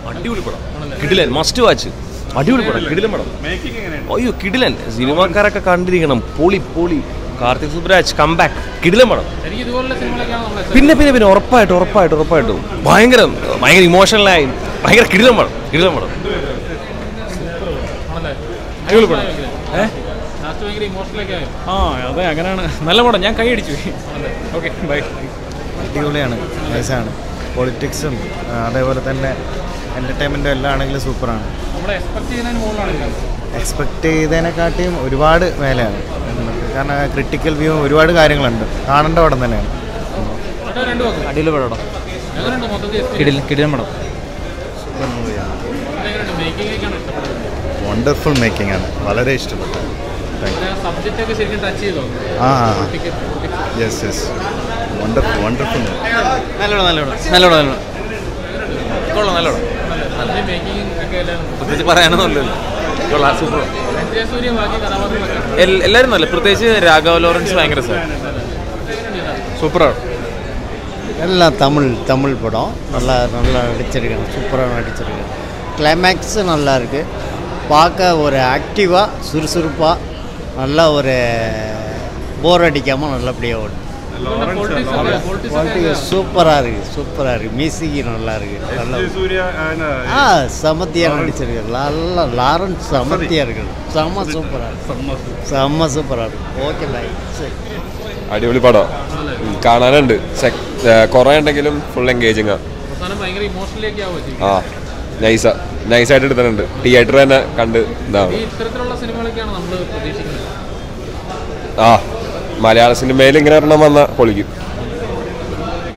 അടിപൊളി പടം, കിടിലൻ, മസ്റ്റ് വാച്ച്. അടിപൊളി പടം, കിടിലൻ പടം. അയ്യോ കിടിലൻ, സിനിമാക്കാരൊക്കെ കണ്ടിരിക്കണം. പൊളി പൊളി. കാർത്തിക് സുബ്രാജ് കംബാക്ക്, കിടിലൻ പടം. പിന്നെ പിന്നെ പിന്നെ ഉറപ്പായിട്ടും ഭയങ്കര ഇമോഷണലായി, ഭയങ്കര കിടിലൻ പടം. അടിപൊളി പടം. അതെ, അങ്ങനെയാണ്. നല്ല പടം, ഞാൻ കൈ അടിച്ചു. Okay, bye. അടിപൊളിയാണ്, നൈസാണ്. പൊളിറ്റിക്സും അതേപോലെ തന്നെ എൻ്റർടൈൻമെൻറ്റും എല്ലാം ആണെങ്കിലും സൂപ്പറാണ്. എക്സ്പെക്ട് ചെയ്തതിനെക്കാട്ടിയും ഒരുപാട് മേലെയാണ്. കാരണം ക്രിട്ടിക്കൽ വ്യൂ ഒരുപാട് കാര്യങ്ങളുണ്ട്. കാണേണ്ട പടം തന്നെയാണ്. അടിപൊളി പടം, കിടിലൻ പടം. സൂപ്പർ മൂവിയാണ്. വണ്ടർഫുൾ മേക്കിംഗ് ആണ്, വളരെ ഇഷ്ടപ്പെട്ടു. Yes yes, wonderful. പ്രത്യേകിച്ച് പറയാനൊന്നുമില്ലല്ലോ. സൂപ്പർ. എല്ലാവരും നല്ല, പ്രത്യേകിച്ച് രാഘവ ലോറൻസ് ഭയങ്കര സൂപ്പറാണ്. எல்லாம் தமிழ் படம். நல்லா நடிச்சிருக்காங்க, சூப்பராக நடிச்சிருக்காங்க. கிளைமேக்ஸு நல்லா இருக்குது. பார்க்க ஒரு ஆக்டிவாக சுறுசுறுப்பாக நல்லா ஒரு போர் அடிக்காமல் நல்லபடியாக ஓடும். சூப்பராக இருக்குது. மியூசிக் நல்லா இருக்குது. சமத்தியாக நடிச்சிருக்காரு. நல்லா லாரன்ஸ் சமத்தியாக இருக்குது. செம்ம சூப்பராக இருக்குது. Okay bye. അടിപൊളി പടം, കാണാനുണ്ട്. കുറേ ഉണ്ടെങ്കിലും ഫുൾ എൻഗേജിങ്. ആ നൈസായിട്ട് എടുത്തിട്ടുണ്ട്. തിയേറ്റർ തന്നെ കണ്ട് ഇതാണ്. ആ മലയാള സിനിമയിൽ ഇങ്ങനെ ഒരെണ്ണം വന്നാൽ പൊളിക്കും.